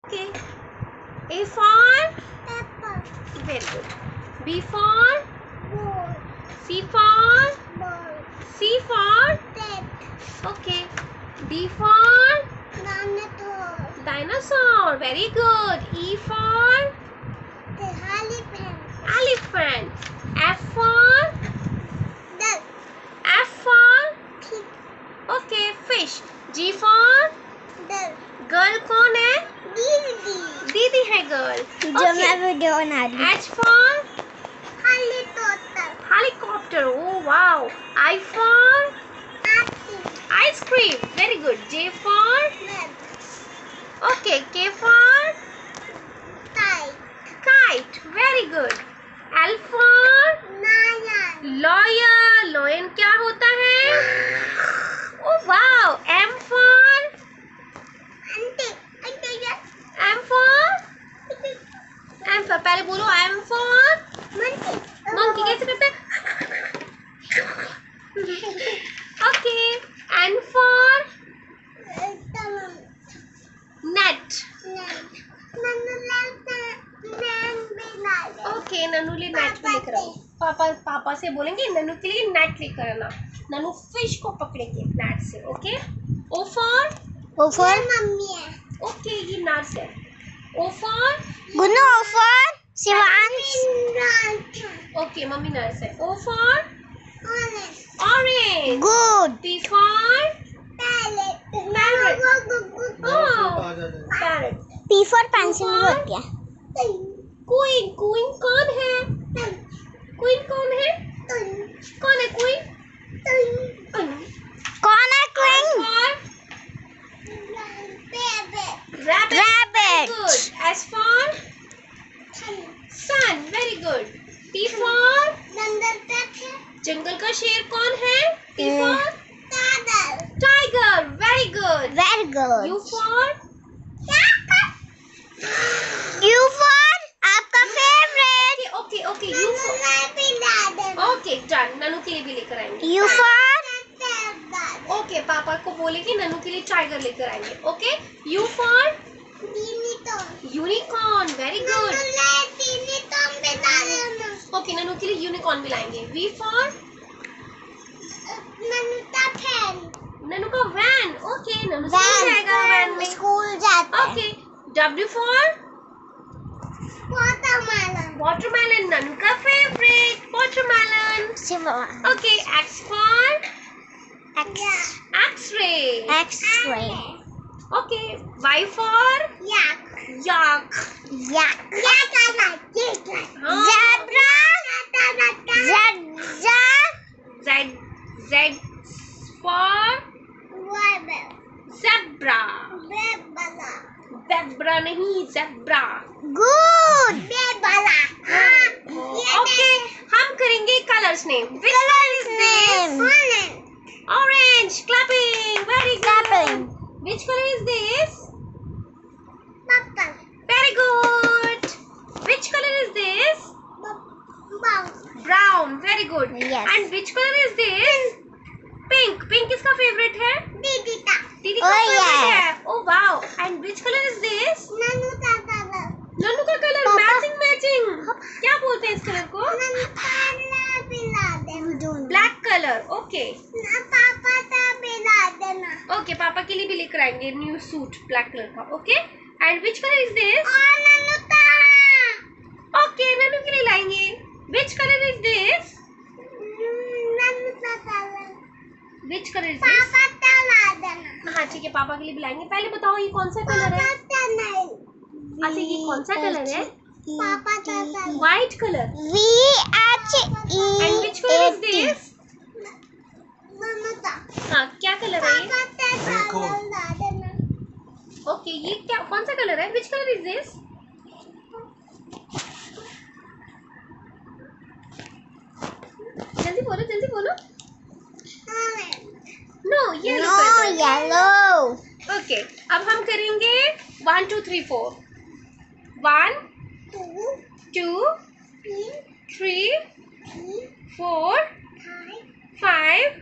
Okay. A for apple. very good. B for Ball. C for Ball. C for Cat. okay. D for Dinosaur. dinosaur. Very good. E for The elephant. elephant. F for Duck. F for Pig. okay fish. G for Duck. girl कौन है? Didi. दीदी है girl. जो मैं video बना रही हूँ. H for Helicopter. helicopter. Oh wow. I for Happy. ice cream. Very good. J for Web. okay. K for Kite. kite. Very good. L for Lion. lawyer. Lion क्या होता है? Oh wow. M for M for M for पहले बोलो M for monkey कैसे करते हैं? Okay. N for net. Okay. Nannu लिए net पे लेकर आओ. पापा से बोलेंगे नन्नू के लिए नेट लेकर आना. नन्नू फिश को पकड़ेंगे नेट से. ओके. O for मम्मी है. ओके ये नर्स है. O for Gunnu for Shivansh. Okay mummy nurse है. O for orange. Good. P for parrot. Oh parrot. P for pencil भी बोल दिया. Queen. Queen कौन है? Queen कौन है? कौन है queen? कौन है queen? Rabbit. Rabbit. Good. S for sun. Very good. T for जंगल का शेर कौन है? T for tiger. Very good. Very good. U for U for आपका favorite. okay. U for okay done. Nannu के लिए भी लेकर आएंगे. U for ओके पापा को बोलेंगे नन्नू के लिए टाइगर लेकर आएंगे. Okay. U for unicorn. Very good. Okay Nannu के लिए यूनिकॉर्न भी लाएंगे. V for नन्नू का वैन. ओके नन्नू स्कूल जाएगा वैन में. स्कूल जाता है. Okay. W for watermelon. Nannu का favourite watermelon. Shivansh. Okay. X for X-ray. X-ray. Okay. Y for yak. Yak. Zebra. Z for zebra. Zebra नहीं zebra. Good. Okay. हम करेंगे colors name. Which color is this? Orange. Clapping. Very good. Clapping. Which color is this? Very good. Which color is this? Brown. Very good. Yes. And which color is this? Pink. Pink किसका favorite है? दीदी का Oh, favorite yes. है. Oh wow. And which color is this? Nannu का color. पापा. Matching. क्या बोलते हैं इस color को? Black color. Okay. Okay. पापा के लिए भी लेकर आएंगे new suit black color का. Okay. And which color is this? Okay. Nannu के लिए लाएंगे. Which color is this? Which color is this? हाँ ठीक है पापा के लिए भी लाएंगे. पहले बताओ ये कौन सा कलर है? अच्छा ये कौन सा कलर है? White color. And which color is this? हाँ क्या कलर है ये? ओके ये क्या कौन सा कलर है? Which color is this? जल्दी बोलो. No yellow. ओके अब हम करेंगे 1 2 3 4. 1 2 3 4 5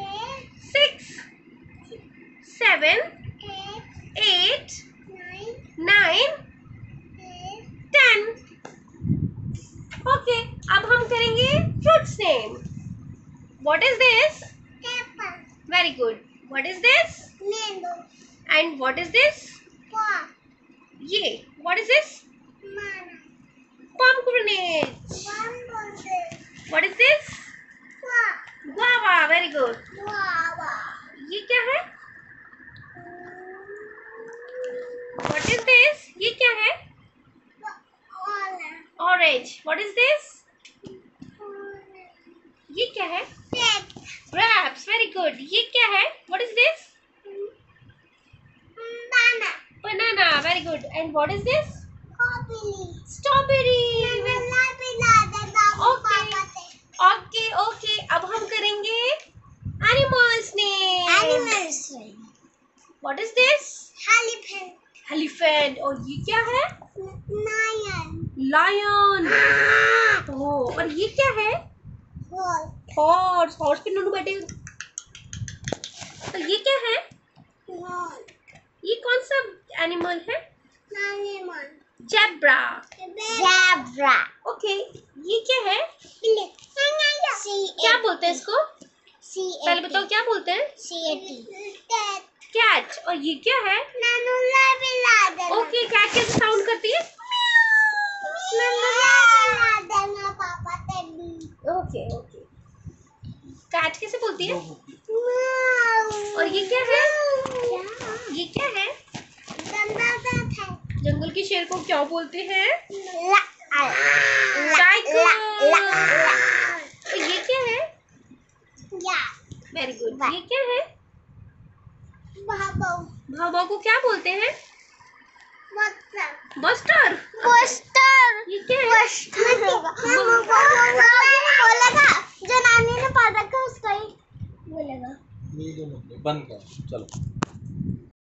6 7 8 9, 10. ओके, अब हम करेंगे fruits name. What is this? Apple. Very good. What is this? Mango. And what is this? Pork. ये. What is this? Banana. Pomegranate. What is this? Guava. Very good. Guava. ये क्या है? What is this? ये क्या है? Orange. Orange. What is this? ये क्या है? Grapes. Very good. ये क्या है? What is this? Banana. Banana. Very good. And what is this? Strawberry. Strawberry. Okay. Okay. Okay. अब हम करेंगे animals name. Animals. What is this? Elephant. Elephant. और ये क्या है? Lion. Lion. Oh, और ये क्या है? Horse. Horse. Horse पे नूनू बैठे. तो ये क्या है? Horse. ये कौन सा एनिमल है? Animal. Zebra. Zebra. ओके, ये क्या है? क्या बोलते हैं इसको? पहले बताओ क्या बोलते हैं? कैट. और ये क्या है? ओके, कैट कैसे साउंड करती है? Okay okay. कैट कैसे बोलती है? और ये क्या है? ये क्या है? जंगल के शेर को क्या बोलते हैं? टाइगर. और ये क्या है? Very good. ये क्या है? भावों को क्या बोलते हैं? बस्टर. ये क्या है? जो नानी ने पढ़ रखा उसका ही बोलेगा. बंद कर चलो.